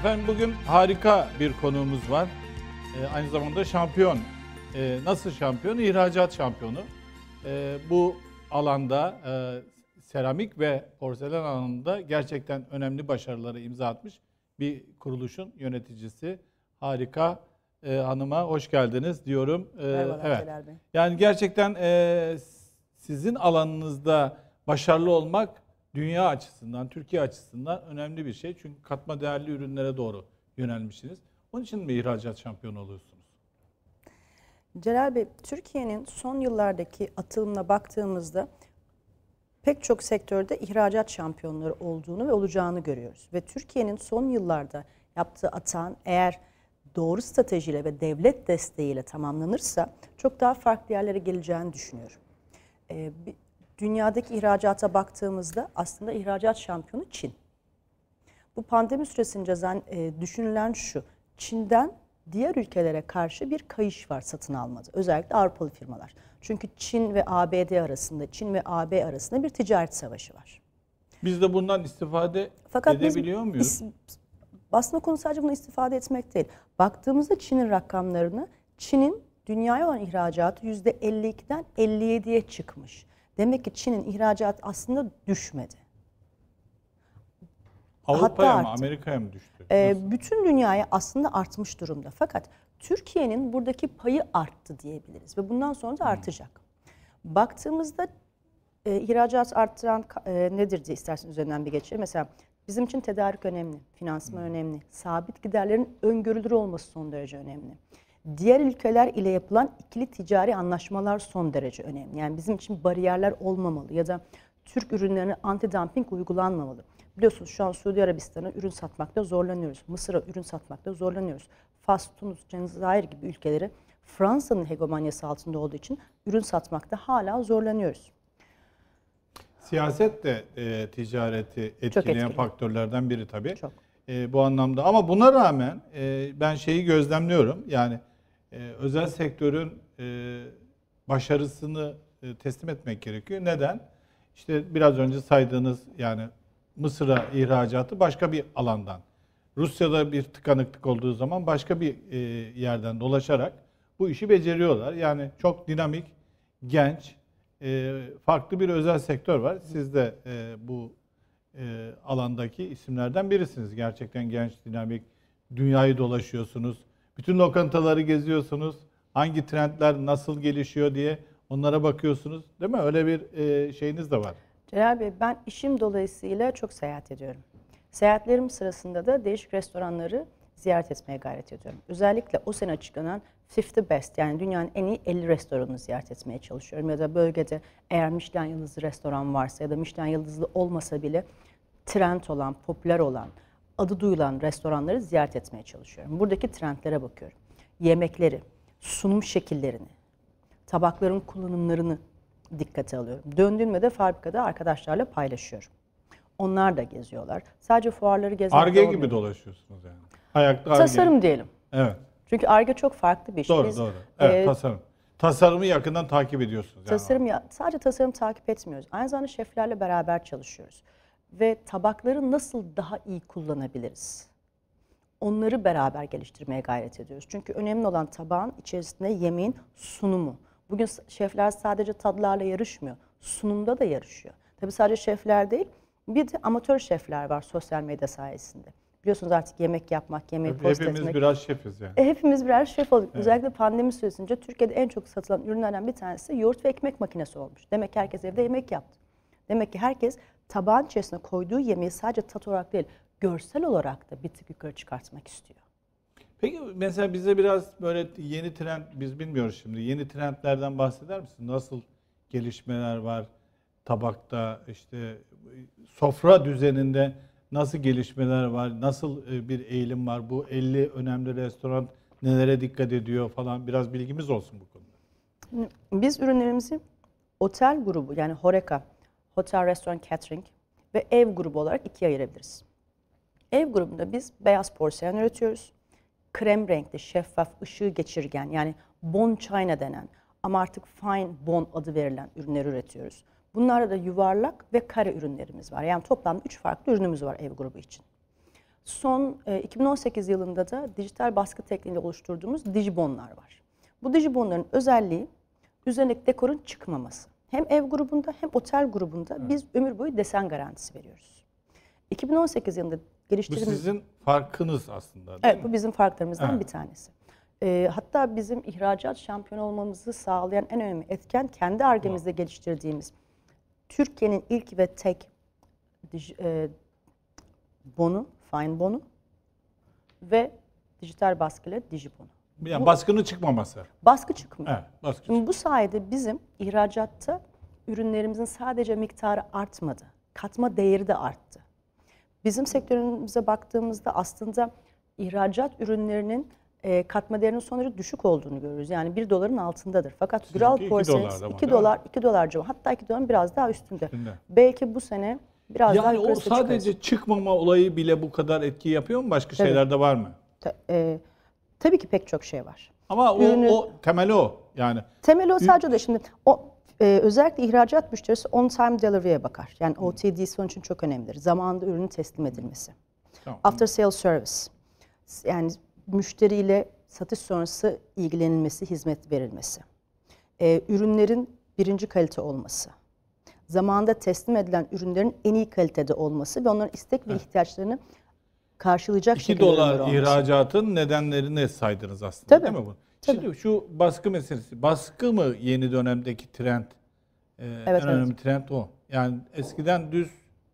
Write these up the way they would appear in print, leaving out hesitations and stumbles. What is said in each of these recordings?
Efendim bugün harika bir konuğumuz var. Aynı zamanda şampiyon. Nasıl şampiyon? İhracat şampiyonu. Bu alanda seramik ve porselen alanında gerçekten önemli başarıları imza atmış bir kuruluşun yöneticisi. Harika hanıma hoş geldiniz diyorum. Merhabalar Evet. Celal Bey. Yani gerçekten sizin alanınızda başarılı olmak dünya açısından, Türkiye açısından önemli bir şey. Çünkü katma değerli ürünlere doğru yönelmişsiniz. Onun için mi ihracat şampiyonu oluyorsunuz? Celal Bey, Türkiye'nin son yıllardaki atılımına baktığımızda pek çok sektörde ihracat şampiyonları olduğunu ve olacağını görüyoruz. Ve Türkiye'nin son yıllarda yaptığı atağın eğer doğru stratejiyle ve devlet desteğiyle tamamlanırsa çok daha farklı yerlere geleceğini düşünüyorum. Dünyadaki ihracata baktığımızda aslında ihracat şampiyonu Çin. Bu pandemi süresince düşünülen şu, Çin'den diğer ülkelere karşı bir kayış var satın almada. Özellikle Avrupalı firmalar. Çünkü Çin ve ABD arasında, Çin ve AB arasında bir ticaret savaşı var. Biz de bundan istifade edebiliyor muyuz? Aslında konu sadece bunu istifade etmek değil. Baktığımızda Çin'in rakamlarını, Çin'in dünyaya olan ihracatı %52'den 57'ye çıkmış. Demek ki Çin'in ihracatı aslında düşmedi. Avrupa'ya mı, Amerika'ya mı düştü? Bütün dünyaya aslında artmış durumda. Fakat Türkiye'nin buradaki payı arttı diyebiliriz ve bundan sonra da artacak. Baktığımızda ihracat arttıran nedir diye isterseniz üzerinden bir geçelim. Mesela bizim için tedarik önemli, finansman önemli, sabit giderlerin öngörülür olması son derece önemli. Diğer ülkeler ile yapılan ikili ticari anlaşmalar son derece önemli. Yani bizim için bariyerler olmamalı ya da Türk ürünlerine anti-dumping uygulanmamalı. Biliyorsunuz şu an Suudi Arabistan'a ürün satmakta zorlanıyoruz. Mısır'a ürün satmakta zorlanıyoruz. Fas, Tunus, Cezayir gibi ülkeleri Fransa'nın hegemonyası altında olduğu için ürün satmakta hala zorlanıyoruz. Siyaset de ticareti etkileyen faktörlerden biri tabii. Çok. Bu anlamda. Ama buna rağmen ben şeyi gözlemliyorum. Yani özel sektörün başarısını teslim etmek gerekiyor. Neden? İşte biraz önce saydığınız yani Mısır'a ihracatı başka bir alandan. Rusya'da bir tıkanıklık olduğu zaman başka bir yerden dolaşarak bu işi beceriyorlar. Yani çok dinamik, genç, farklı bir özel sektör var. Siz de bu alandaki isimlerden birisiniz. Gerçekten genç, dinamik, dünyayı dolaşıyorsunuz. Bütün lokantaları geziyorsunuz. Hangi trendler nasıl gelişiyor diye onlara bakıyorsunuz. Değil mi? Öyle bir şeyiniz de var. Celal Bey, ben işim dolayısıyla çok seyahat ediyorum. Seyahatlerim sırasında da değişik restoranları ziyaret etmeye gayret ediyorum. Özellikle o sene açıklanan 50 Best yani dünyanın en iyi 50 restoranını ziyaret etmeye çalışıyorum. Ya da bölgede eğer Michelin yıldızlı restoran varsa ya da Michelin yıldızlı olmasa bile trend olan, popüler olan, adı duyulan restoranları ziyaret etmeye çalışıyorum. Buradaki trendlere bakıyorum. Yemekleri, sunum şekillerini, tabakların kullanımlarını dikkate alıyorum. Döndüğümde de fabrikada arkadaşlarla paylaşıyorum. Onlar da geziyorlar. Sadece fuarları gezmek Ar-Ge gibi dolaşıyorsunuz yani. Ayakta Ar-Ge. Tasarım diyelim. Evet. Çünkü Ar-Ge çok farklı bir şey. Doğru. Evet, tasarım. Tasarımı yakından takip ediyorsunuz. Yani. Sadece tasarım takip etmiyoruz. Aynı zamanda şeflerle beraber çalışıyoruz. Ve tabakları nasıl daha iyi kullanabiliriz? Onları beraber geliştirmeye gayret ediyoruz. Çünkü önemli olan tabağın içerisinde yemeğin sunumu. Bugün şefler sadece tadlarla yarışmıyor. Sunumda da yarışıyor. Tabii sadece şefler değil, bir de amatör şefler var sosyal medya sayesinde. Biliyorsunuz artık yemek yapmak, yemeği post etmek. Hepimiz biraz şefiz yani. Hepimiz birer şef olduk. Evet. Özellikle pandemi süresince Türkiye'de en çok satılan ürünlerden bir tanesi yoğurt ve ekmek makinesi olmuş. Demek ki herkes evde yemek yaptı. Demek ki herkes tabağın içerisine koyduğu yemeği sadece tat olarak değil, görsel olarak da bir tık yukarı çıkartmak istiyor. Peki mesela bize biraz böyle yeni trend, biz bilmiyoruz şimdi, yeni trendlerden bahseder misin? Nasıl gelişmeler var tabakta, işte sofra düzeninde nasıl gelişmeler var, nasıl bir eğilim var? Bu 50 önemli restoran nelere dikkat ediyor falan, biraz bilgimiz olsun bu konuda. Biz ürünlerimizi otel grubu yani HoReCa, Hotel Restaurant Catering ve ev grubu olarak ikiye ayırabiliriz. Ev grubunda biz beyaz porselen üretiyoruz. Krem renkli, şeffaf, ışığı geçirgen yani Bon China denen ama artık Fine Bon adı verilen ürünler üretiyoruz. Bunlarda da yuvarlak ve kare ürünlerimiz var. Yani toplamda 3 farklı ürünümüz var ev grubu için. Son 2018 yılında da dijital baskı tekniğiyle oluşturduğumuz dijibonlar var. Bu dijibonların özelliği üzerindeki dekorun çıkmaması. Hem ev grubunda hem otel grubunda biz ömür boyu desen garantisi veriyoruz. 2018 yılında Bu geliştirdiğimiz... sizin farkınız aslında değil Evet, mi? bu bizim farklarımızdan Evet. bir tanesi. Hatta bizim ihracat şampiyon olmamızı sağlayan en önemli etken kendi Ar-Ge'mizde geliştirdiğimiz Türkiye'nin ilk ve tek bonu, fine bonu ve dijital baskıyla dijibonu. Yani baskının çıkmaması. Baskı çıkmıyor. Evet, baskı Şimdi bu sayede bizim ihracatta ürünlerimizin sadece miktarı artmadı, katma değeri de arttı. Bizim sektörümüze baktığımızda aslında ihracat ürünlerinin katma değerinin son derece düşük olduğunu görüyoruz. Yani $1 altındadır. Fakat Güral $2 porselen ama, 2 değil mi? dolar, 2 dolar civarı, hatta 2 doların biraz daha üstünde. Üstünde. Belki bu sene biraz daha Yani o yukarısı sadece çıkarız. çıkmama olayı bile bu kadar etki yapıyor mu? Başka şeyler de var mı? Tabii ki pek çok şey var. Ama o temeli o. Yani Temeli o, sadece o da şimdi özellikle ihracat müşterisi on time delivery'e bakar. Yani OTD'si onun için çok önemlidir. Zamanında ürünün teslim edilmesi. tamam. After sale service. Yani müşteriyle satış sonrası ilgilenilmesi, hizmet verilmesi. Ürünlerin birinci kalite olması. Zamanında teslim edilen ürünlerin en iyi kalitede olması ve onların istek ve ihtiyaçlarını karşılayacak 2 şekilde ürünler dolar olması. ihracatın nedenlerini saydınız aslında, Tabii. değil mi bu? Tabii. Şimdi şu baskı meselesi. Baskı mı yeni dönemdeki trend? Evet. En önemli trend o. Yani eskiden düz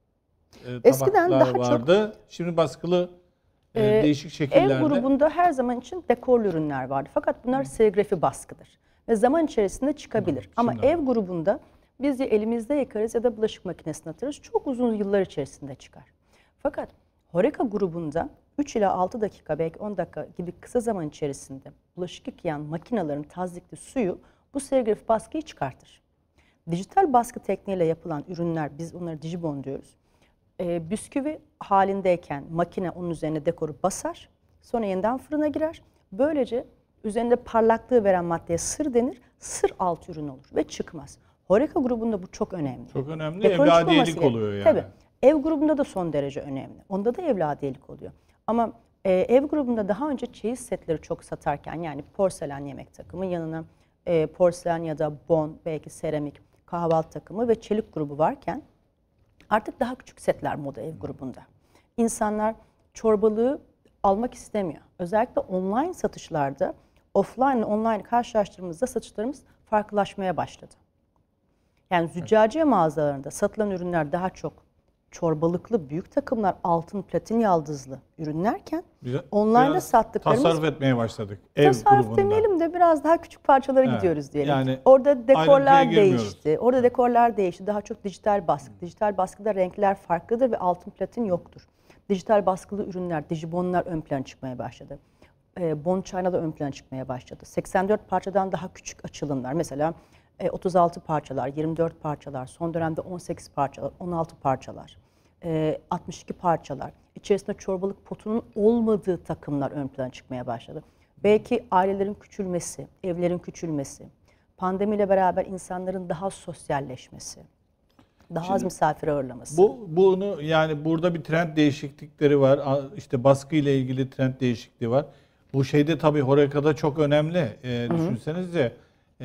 Eskiden tabaklar daha çok vardı. Şimdi baskılı değişik şekillerde. Ev grubunda her zaman için dekorlu ürünler vardı. Fakat bunlar serigrafi baskıdır. Ve zaman içerisinde çıkabilir. Ama şimdi ev grubunda biz ya elimizde yıkarız ya da bulaşık makinesine atarız. Çok uzun yıllar içerisinde çıkar. Fakat Horeca grubunda 3 ila 6 dakika, belki 10 dakika gibi kısa zaman içerisinde bulaşık yıkayan makinelerin tazyikli suyu bu serigrafi baskıyı çıkartır. Dijital baskı tekniğiyle yapılan ürünler, biz onlara dijibon diyoruz. Bisküvi halindeyken makine onun üzerine dekoru basar, sonra yeniden fırına girer. Böylece üzerinde parlaklığı veren maddeye sır denir, sır alt ürün olur ve çıkmaz. Horeca grubunda bu çok önemli. Çok önemli. Dekorun Evladiyelik çıkmaması oluyor yani. Tabii. Ev grubunda da son derece önemli. Onda da evladiyelik oluyor. Ama ev grubunda daha önce çeyiz setleri çok satarken, yani porselen yemek takımı yanına porselen ya da bon, belki seramik, kahvaltı takımı ve çelik grubu varken artık daha küçük setler moda ev grubunda. İnsanlar çorbalığı almak istemiyor. Özellikle online satışlarda offline ile online karşılaştırdığımızda satışlarımız farklılaşmaya başladı. Yani züccaciye mağazalarında satılan ürünler daha çok çorbalıklı büyük takımlar, altın, platin yaldızlı ürünlerken online'da Biraz sattıklarımız tasarruf etmeye başladık ev tasarruf grubunda. demeyelim de biraz daha küçük parçalara Evet, gidiyoruz diyelim. yani orada dekorlar ayrıntıya girmiyoruz. değişti. Orada dekorlar değişti. Daha çok dijital baskı. Dijital baskıda renkler farklıdır ve altın platin yoktur. Dijital baskılı ürünler, dijibonlar ön plana çıkmaya başladı. Bon China da ön plana çıkmaya başladı. 84 parçadan daha küçük açılımlar. Mesela 36 parçalar, 24 parçalar, son dönemde 18 parçalar, 16 parçalar, 62 parçalar. İçerisinde çorbalık potunun olmadığı takımlar ön plana çıkmaya başladı. Belki ailelerin küçülmesi, evlerin küçülmesi, pandemiyle beraber insanların daha sosyalleşmesi, daha az misafir ağırlaması. Bunu yani burada bir trend değişiklikleri var. İşte baskı ile ilgili trend değişikliği var. Bu şeyde tabii Horeca'da çok önemli. Düşünsenize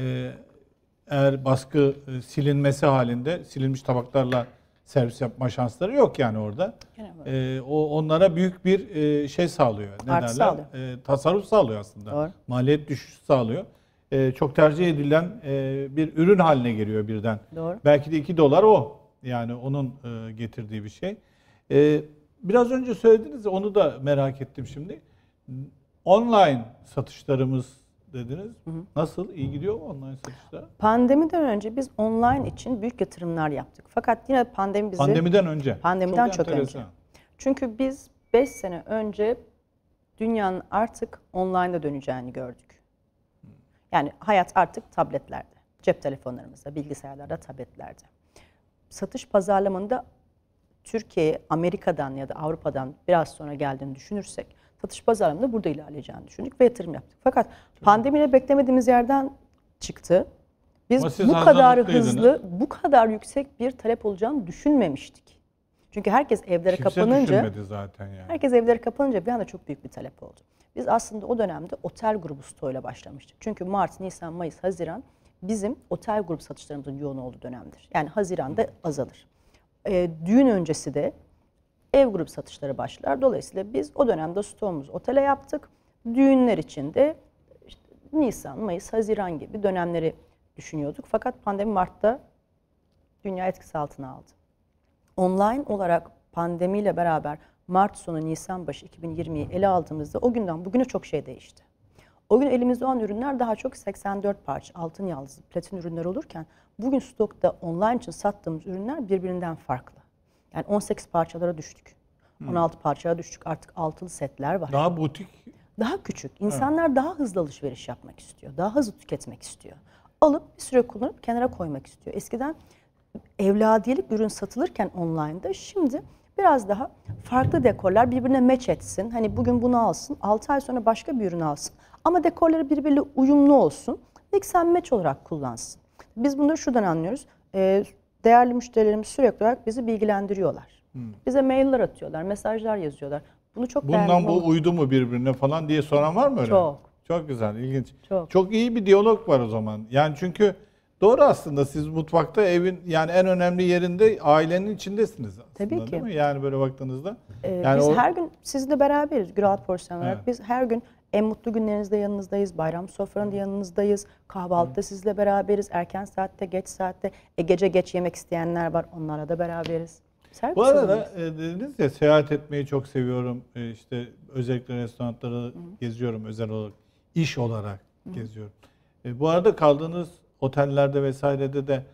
eğer baskı silinmesi halinde silinmiş tabaklarla servis yapma şansları yok yani orada. Onlara büyük bir şey sağlıyor. Ne Artı derler? sağlıyor. Tasarruf sağlıyor aslında. Doğru. Maliyet düşüşü sağlıyor. Çok tercih edilen bir ürün haline geliyor birden. Doğru. Belki de 2 dolar o. Yani onun getirdiği bir şey. Biraz önce söylediniz, onu da merak ettim şimdi. Online satışlarımız dediniz. Nasıl? İyi gidiyor mu online satışlar? Pandemiden önce biz online için büyük yatırımlar yaptık. Fakat yine pandemi bizi... Pandemiden önce. Pandemiden çok enteresan. önce. Çünkü biz 5 sene önce dünyanın artık online'a döneceğini gördük. Yani hayat artık tabletlerde, cep telefonlarımızda, bilgisayarlarda, tabletlerde. Satış pazarlamanında Türkiye'ye Amerika'dan ya da Avrupa'dan biraz sonra geldiğini düşünürsek satış pazarlamanında burada ilerleyeceğini düşündük ve yatırım yaptık. Fakat pandemiyle beklemediğimiz yerden çıktı. Biz bu kadar hızlı, bu kadar yüksek bir talep olacağını düşünmemiştik. Çünkü herkes evlere Kimse kapanınca, düşünmedi zaten yani. herkes evlere kapanınca bir anda çok büyük bir talep oldu. Biz aslında o dönemde otel grubu stoğuyla başlamıştık. Çünkü Mart, Nisan, Mayıs, Haziran bizim otel grubu satışlarımızın yoğun olduğu dönemdir. Yani Haziran'da azalır. Düğün öncesi de ev grubu satışları başlar. Dolayısıyla biz o dönemde stoğumuzu otele yaptık. Düğünler için de işte Nisan, Mayıs, Haziran gibi dönemleri düşünüyorduk. Fakat pandemi Mart'ta dünya etkisi altına aldı. Online olarak pandemiyle beraber Mart sonu Nisan başı 2020'yi ele aldığımızda o günden bugüne çok şey değişti. O gün elimizde olan ürünler daha çok 84 parça, altın yaldızlı, platin ürünler olurken bugün stokta online için sattığımız ürünler birbirinden farklı. Yani 18 parçalara düştük. 16 parçaya düştük. Artık altılı setler var. Daha butik. Daha küçük. İnsanlar daha hızlı alışveriş yapmak istiyor. Daha hızlı tüketmek istiyor. Alıp bir süre kullanıp kenara koymak istiyor. Eskiden evladiyelik ürün satılırken online'da şimdi biraz daha farklı dekorlar birbirine match etsin. Hani bugün bunu alsın, 6 ay sonra başka bir ürün alsın. Ama dekorları birbiriyle uyumlu olsun. Mix and match olarak kullansın. Biz bunları şuradan anlıyoruz. Değerli müşterilerimiz sürekli olarak bizi bilgilendiriyorlar. Bize mailler atıyorlar, mesajlar yazıyorlar. Bunu çok değerli. Bundan bu uydu mu birbirine falan diye soran var mı öyle? Çok. Çok güzel, ilginç. Çok. Çok iyi bir diyalog var o zaman. Yani çünkü doğru aslında, siz mutfakta evin yani en önemli yerinde ailenin içindesiniz aslında. Tabii ki. Değil mi? Yani böyle baktığınızda. Yani Biz her gün sizinle beraberiz Güral Porsiyon olarak. Evet. Biz her gün en mutlu günlerinizde yanınızdayız, bayram sofranında yanınızdayız, kahvaltıda sizle beraberiz, erken saatte, geç saatte, gece geç yemek isteyenler var, onlarla da beraberiz. Bu arada dediniz ya, seyahat etmeyi çok seviyorum. İşte özellikle restoranları geziyorum, özel olarak, iş olarak geziyorum. Bu arada kaldığınız otellerde vesairede de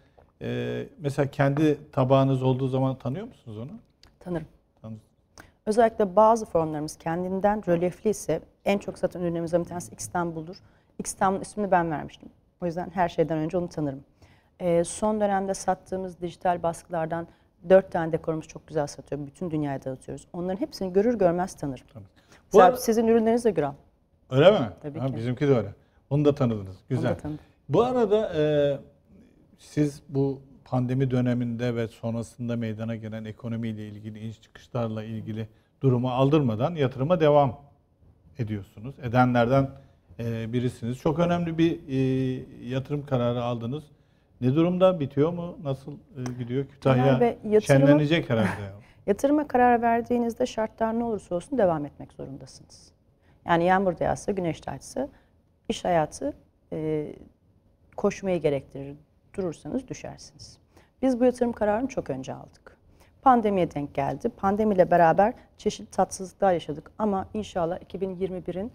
mesela kendi tabağınız olduğu zaman tanıyor musunuz onu? Tanırım. Tanıyorsunuz. Özellikle bazı formlarımız kendinden rölyefli ise en çok satan ürünlerimizden bir tanesi İstanbul'dur. İstanbul ismini ben vermiştim. O yüzden her şeyden önce onu tanırım. Son dönemde sattığımız dijital baskılardan 4 tane dekorumuz çok güzel satıyor. Bütün dünyaya dağıtıyoruz. Onların hepsini görür görmez tanırım. Mesela sizin ürünleriniz de Güral. Öyle mi? Tabii Ha, ki. bizimki de öyle. Onu da tanıdınız. Güzel. Onu da tanıdım. Bu arada siz bu pandemi döneminde ve sonrasında meydana gelen ekonomiyle ilgili, iniş çıkışlarla ilgili durumu aldırmadan yatırıma devam ediyorsunuz. Edenlerden birisiniz. Çok önemli bir yatırım kararı aldınız. Ne durumda? Bitiyor mu? Nasıl gidiyor? Kütahya şenlenecek herhalde. Yatırıma karar verdiğinizde şartlar ne olursa olsun devam etmek zorundasınız. Yani yağmur da yağsa, güneş de açsa iş hayatı koşmayı gerektirir. Durursanız düşersiniz. Biz bu yatırım kararını çok önce aldık. Pandemiye denk geldi. Pandemiyle beraber çeşitli tatsızlıklar yaşadık ama inşallah 2021'in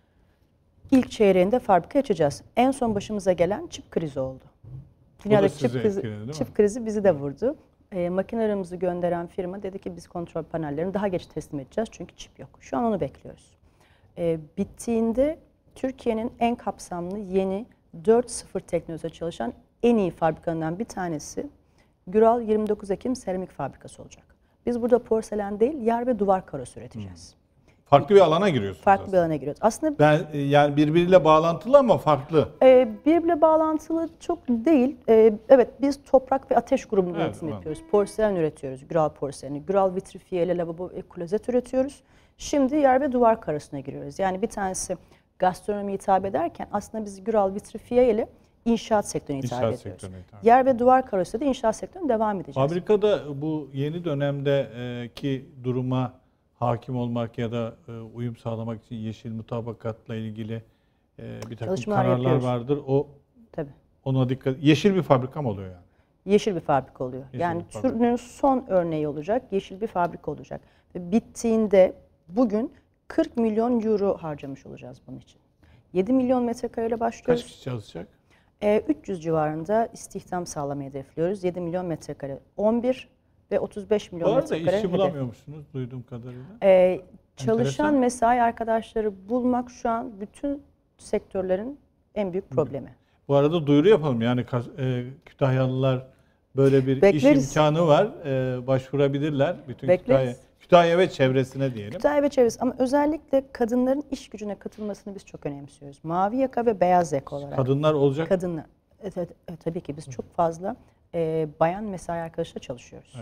ilk çeyreğinde fabrika açacağız. En son başımıza gelen çip krizi oldu. Dünyadaki çip krizi bizi de vurdu. Makinelerimizi gönderen firma dedi ki biz kontrol panellerini daha geç teslim edeceğiz çünkü çip yok. Şu an onu bekliyoruz. Bittiğinde Türkiye'nin en kapsamlı yeni 4.0 teknolojide çalışan en iyi fabrikalarından bir tanesi Güral 29 Ekim Seramik Fabrikası olacak. Biz burada porselen değil, yer ve duvar karosu üreteceğiz. Farklı bir alana giriyorsunuz. Farklı bir alana giriyoruz. Aslında yani birbiriyle bağlantılı ama farklı. Birbiriyle bağlantılı çok değil. Evet, biz toprak ve ateş grubunun üretim yapıyoruz. Porselen üretiyoruz, Güral porseleni. Güral vitrifiyeli lavabo ve klozet üretiyoruz. Şimdi yer ve duvar karosuna giriyoruz. Yani bir tanesi gastronomi hitap ederken aslında biz Güral vitrifiyeli inşaat sektörüne hitap ediyoruz. Yer ve duvar karosuyla da inşaat sektörüne devam edeceğiz. Fabrikada bu yeni dönemdeki duruma hakim olmak ya da uyum sağlamak için yeşil mutabakatla ilgili bir takım kararlar vardır. Tabii. Ona dikkat. Yeşil bir fabrika mı oluyor yani? Yeşil bir fabrika oluyor. Yani türünün son örneği olacak. Yeşil bir fabrika olacak. Ve bittiğinde bugün 40 milyon euro harcamış olacağız bunun için. 7 milyon metrekareyle başlıyoruz. Kaç kişi çalışacak? 300 civarında istihdam sağlamayı hedefliyoruz. 7 milyon metrekare 11 ve 35 milyon metrekare. Bu arada işçi bulamıyor musunuz duyduğum kadarıyla? Çalışan mesai arkadaşları bulmak şu an bütün sektörlerin en büyük problemi. Bu arada duyuru yapalım. Yani Kütahyalılar böyle bir iş imkanı var. Başvurabilirler. Bütün Kütahya ve çevresine diyelim. Kütahya ve çevresi ama özellikle kadınların iş gücüne katılmasını biz çok önemsiyoruz. Mavi yaka ve beyaz yaka olarak. Kadınlar olacak. Kadınlar. Evet, tabii ki biz çok fazla bayan mesai arkadaşıyla çalışıyoruz. Evet.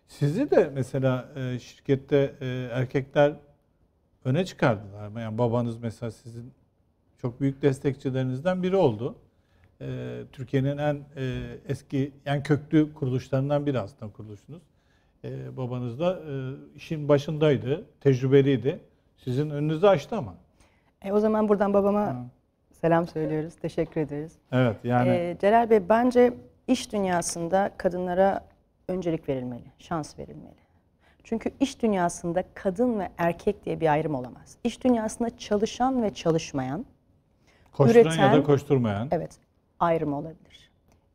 Sizi de mesela şirkette erkekler öne çıkardılar mı? Yani babanız mesela sizin çok büyük destekçilerinizden biri oldu. Türkiye'nin en eski, en köklü kuruluşlarından biri aslında kuruluşunuz. Babanız da işin başındaydı, tecrübeliydi. Sizin önünüzü açtı ama. O zaman buradan babama selam söylüyoruz. Teşekkür ederiz. Evet yani. Celal Bey, bence iş dünyasında kadınlara öncelik verilmeli, şans verilmeli. Çünkü iş dünyasında kadın ve erkek diye bir ayrım olamaz. İş dünyasında çalışan ve çalışmayan, Koşturan üreten, ya da koşturmayan. evet, ayrım olabilir.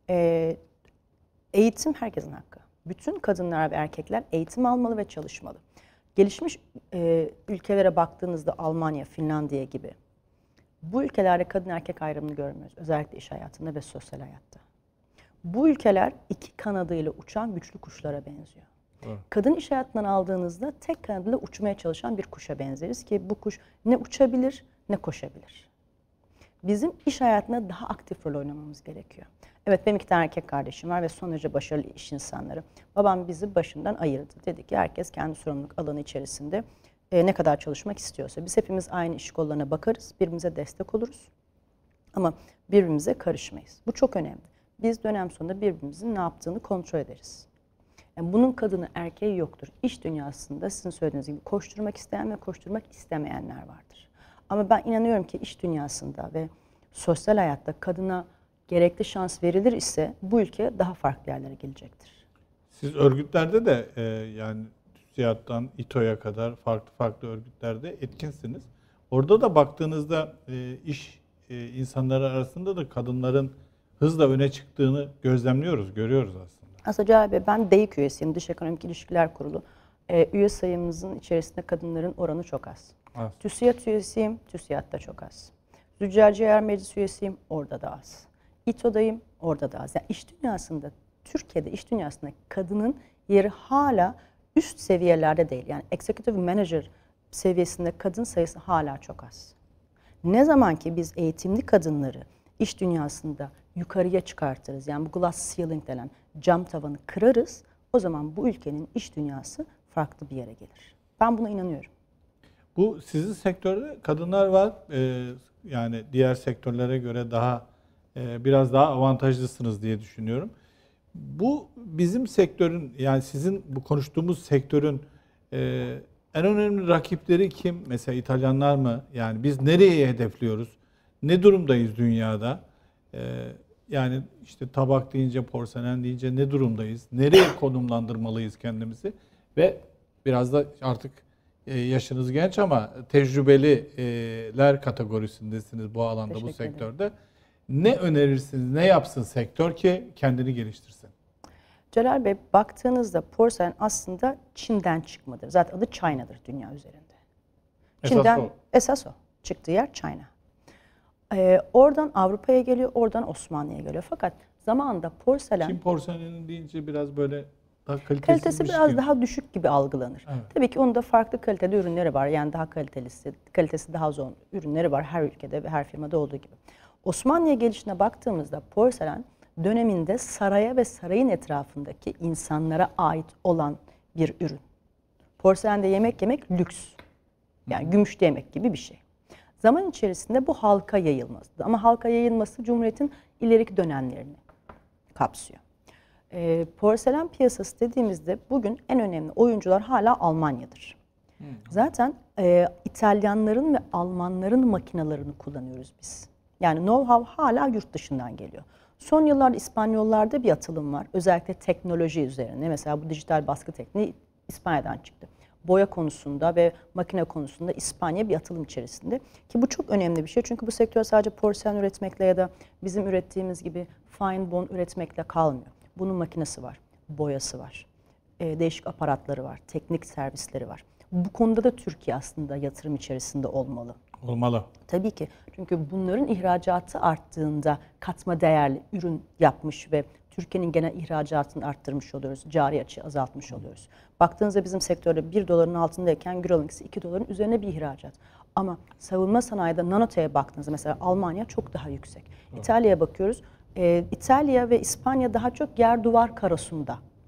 Eğitim herkesin hakkı. Bütün kadınlar ve erkekler eğitim almalı ve çalışmalı. Gelişmiş ülkelere baktığınızda Almanya, Finlandiya gibi bu ülkelerde kadın erkek ayrımını görmüyoruz. Özellikle iş hayatında ve sosyal hayatta. Bu ülkeler iki kanadıyla uçan güçlü kuşlara benziyor. Evet. Kadın iş hayatından aldığınızda tek kanadıyla uçmaya çalışan bir kuşa benzeriz ki bu kuş ne uçabilir ne koşabilir. Bizim iş hayatında daha aktif rol oynamamız gerekiyor. Evet, benim 2 tane erkek kardeşim var ve son derece başarılı iş insanları. Babam bizi başından ayırdı. Dedi ki herkes kendi sorumluluk alanı içerisinde ne kadar çalışmak istiyorsa. Biz hepimiz aynı iş kollarına bakarız, birbirimize destek oluruz. Ama birbirimize karışmayız. Bu çok önemli. Biz dönem sonunda birbirimizin ne yaptığını kontrol ederiz. Yani bunun kadını erkeği yoktur. İş dünyasında sizin söylediğiniz gibi koşturmak isteyen ve koşturmak istemeyenler vardır. Ama ben inanıyorum ki iş dünyasında ve sosyal hayatta kadına gerekli şans verilir ise bu ülke daha farklı yerlere gelecektir. Siz örgütlerde de yani TÜSİAD'dan İTO'ya kadar farklı örgütlerde etkinsiniz. Orada da baktığınızda iş insanları arasında da kadınların hızla öne çıktığını gözlemliyoruz, görüyoruz aslında. Aslında Celal Bey, ben DEİK üyesiyim, Dış Ekonomik İlişkiler Kurulu. Üye sayımızın içerisinde kadınların oranı çok az. Az. TÜSİAD üyesiyim, TÜSİAD'da çok az. Züccaciye Meclisi üyesiyim, orada da az. İTO'dayım, orada da az. Yani iş dünyasında, Türkiye'de iş dünyasında kadının yeri hala üst seviyelerde değil. Yani executive manager seviyesinde kadın sayısı hala çok az. Ne zaman ki biz eğitimli kadınları iş dünyasında yukarıya çıkartırız, yani bu glass ceiling denen cam tavanı kırarız, o zaman bu ülkenin iş dünyası farklı bir yere gelir. Ben buna inanıyorum. Bu sizin sektörde kadınlar var. Yani diğer sektörlere göre daha biraz daha avantajlısınız diye düşünüyorum. Bu bizim sektörün, yani sizin bu konuştuğumuz sektörün en önemli rakipleri kim? Mesela İtalyanlar mı? Yani biz nereye hedefliyoruz? Ne durumdayız dünyada? Yani işte tabak deyince, porselen deyince ne durumdayız? Nereye konumlandırmalıyız kendimizi? Ve biraz da artık yaşınız genç ama tecrübeliler kategorisindesiniz bu alanda, bu sektörde. Ne önerirsiniz, ne yapsın sektör ki kendini geliştirsin? Celal Bey, baktığınızda porselen aslında Çin'den çıkmadır. Zaten adı China'dır dünya üzerinde. Çin'den esas o. Çıktığı yer China. Oradan Avrupa'ya geliyor, oradan Osmanlı'ya geliyor. Fakat zamanında porselen... Çin porseleni deyince biraz böyle daha kalitesi biraz daha düşük gibi algılanır. Evet. Tabii ki onun da farklı kaliteli ürünleri var. Yani daha kalitesi daha zor ürünleri var her ülkede ve her firmada olduğu gibi. Osmanlı'ya gelişine baktığımızda porselen döneminde saraya ve sarayın etrafındaki insanlara ait olan bir ürün. Porselende yemek yemek lüks. Yani gümüşte yemek gibi bir şey. Zaman içerisinde bu halka yayılması. Ama halka yayılması Cumhuriyet'in ileriki dönemlerini kapsıyor. Porselen piyasası dediğimizde bugün en önemli oyuncular hala Almanya'dır. Zaten İtalyanların ve Almanların makinalarını kullanıyoruz biz. Yani know-how hala yurt dışından geliyor. Son yıllarda İspanyollarda bir atılım var. Özellikle teknoloji üzerine. Mesela bu dijital baskı tekniği İspanya'dan çıktı. Boya konusunda ve makine konusunda İspanya bir atılım içerisinde. Ki bu çok önemli bir şey. Çünkü bu sektör sadece porselen üretmekle ya da bizim ürettiğimiz gibi fine bone üretmekle kalmıyor. Bunun makinesi var, boyası var, değişik aparatları var, teknik servisleri var. Bu konuda da Türkiye aslında yatırım içerisinde olmalı. Olmalı. Tabii ki. Çünkü bunların ihracatı arttığında katma değerli ürün yapmış ve Türkiye'nin genel ihracatını arttırmış oluyoruz. Cari açığı azaltmış oluyoruz. Baktığınızda bizim sektörde 1 doların altındayken Eurolinks'i 2 doların üzerine bir ihracat. Ama savunma sanayide nanoteye baktığınızda mesela Almanya çok daha yüksek. İtalya'ya bakıyoruz. İtalya ve İspanya daha çok yer duvar karosunda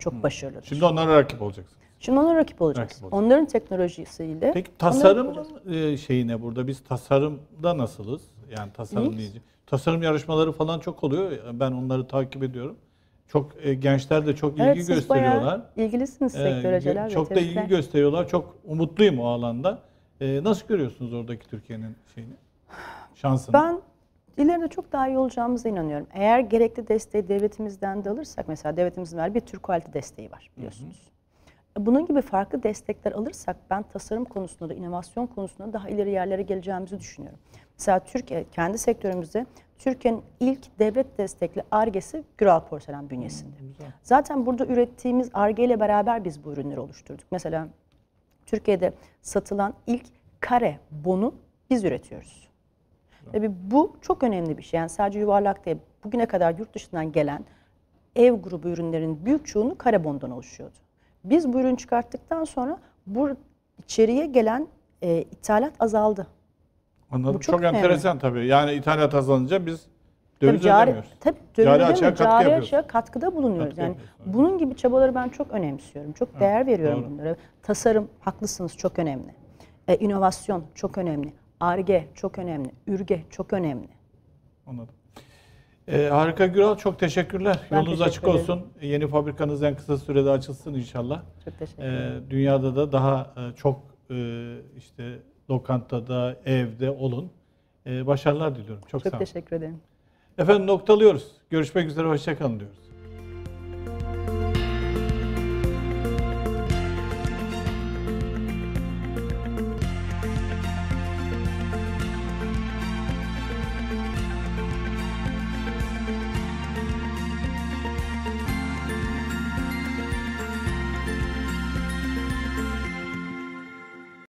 çok başarılıdır. Şimdi onlara rakip olacaksın. Şimdi onlara rakip olacağız. Rakip olacak. Onların teknolojisiyle. Peki onlara tasarım rakip olacağız. şeyi ne burada? Biz tasarımda nasılız? Yani tasarım İyiyiz. deyince. Tasarım yarışmaları falan çok oluyor. Ben onları takip ediyorum. Çok gençler de çok ilgi Evet, siz gösteriyorlar. bayağı ilgilisiniz sektör Celal Bey. Çok da ilgi gösteriyorlar. Çok umutluyum o alanda. Nasıl görüyorsunuz oradaki Türkiye'nin şeyini? Şansını? Ben ileride çok daha iyi olacağımıza inanıyorum. Eğer gerekli desteği devletimizden de alırsak, mesela devletimizin verdiği bir Türk Quality desteği var biliyorsunuz. Bunun gibi farklı destekler alırsak ben tasarım konusunda da inovasyon konusunda daha ileri yerlere geleceğimizi düşünüyorum. Mesela Türkiye, kendi sektörümüzde Türkiye'nin ilk devlet destekli Ar-Ge'si Güral Porselen bünyesinde. Zaten burada ürettiğimiz Ar-Ge ile beraber biz bu ürünleri oluşturduk. Mesela Türkiye'de satılan ilk kare bonu biz üretiyoruz. Tabii bu çok önemli bir şey. Yani sadece yuvarlak değil. Bugüne kadar yurt dışından gelen ev grubu ürünlerin büyük çoğunluğu kare bondan oluşuyordu. Biz bu ürünü çıkarttıktan sonra bu içeriye gelen ithalat azaldı. Anladım. Bu çok Çok önemli. enteresan tabii. Yani ithalat azalınca biz döviz Tabii ödemiyoruz. cari açığa katkı yapıyoruz. açığa katkıda bulunuyoruz. Katkı Yani yapıyoruz, evet. bunun gibi çabaları ben çok önemsiyorum. Çok değer veriyorum doğru. bunlara. Tasarım, haklısınız, çok önemli. İnovasyon çok önemli. Ar-Ge çok önemli. Ürge çok önemli. Anladım. Harika Güral, çok teşekkürler. Ben Yolunuz teşekkür açık ederim. olsun. Yeni fabrikanız en kısa sürede açılsın inşallah. Çok teşekkür ederim. Dünyada da daha çok işte lokantada, evde olun. Başarılar diliyorum. Çok sağ Çok olun. teşekkür ederim. Efendim noktalıyoruz. Görüşmek üzere, hoşça kalın diyoruz.